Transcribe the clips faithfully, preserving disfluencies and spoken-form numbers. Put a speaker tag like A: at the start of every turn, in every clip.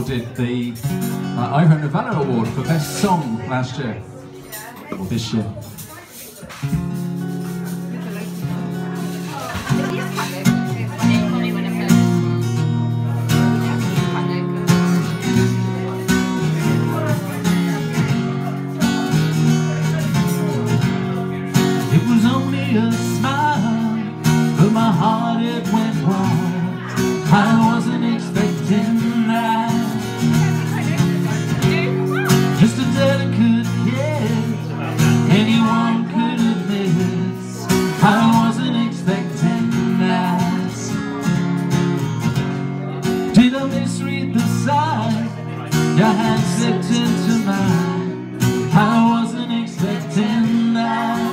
A: awarded the uh, Iron Valor Award for Best Song last year, or this year.
B: It was only a smile, but my heart it went wild. I wasn't expecting that. Just a delicate kiss, anyone could admit. I wasn't expecting that. Did I misread the sign? Your hand slipped into mine. I wasn't expecting that.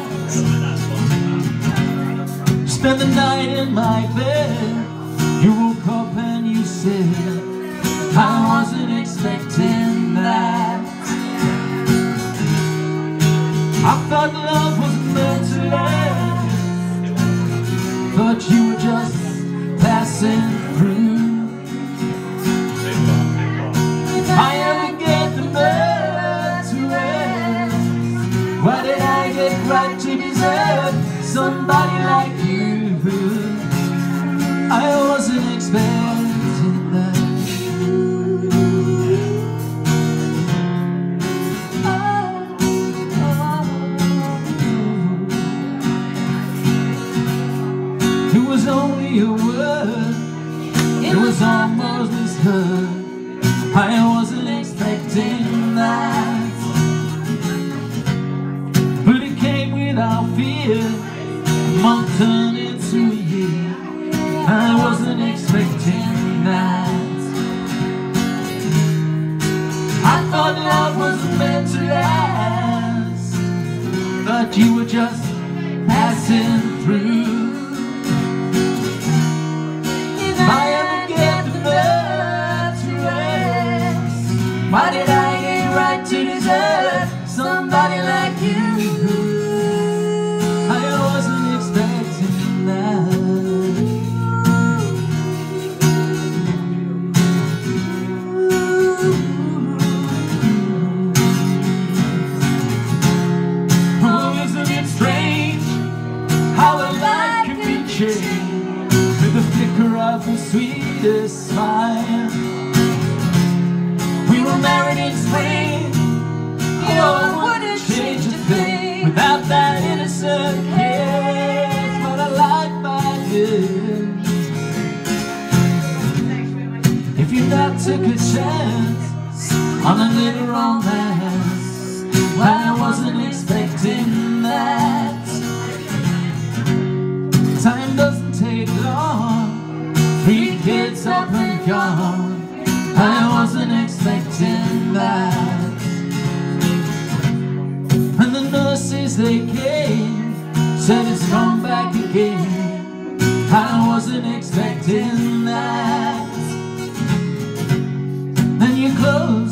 B: Spent the night in my bed. You woke up and you said, I wasn't expecting that. I thought love was meant to last, thought you were just passing through. If I ever get the nerve to ask, why did I get right to deserve somebody like you? I wasn't expecting that. Oh, oh. It was only a word, it was almost misheard. I wasn't expecting that. But it came without fear, a month turned into a year. I wasn't expecting that. I thought love was meant to last, thought you were just passing through. If I ever get the nerve to ask, why did I get right to deserve somebody like you? I wasn't expecting that. With the flicker of the sweetest smile. We were married in spring, oh, wouldn't change a thing without that innocent kiss. But I like my years. If you not took a chance on a little romance, well, I wasn't expecting that. Time doesn't take long, three kids up and gone. I wasn't expecting that. And the nurses they came, said it's come back again. I wasn't expecting that. Then you closed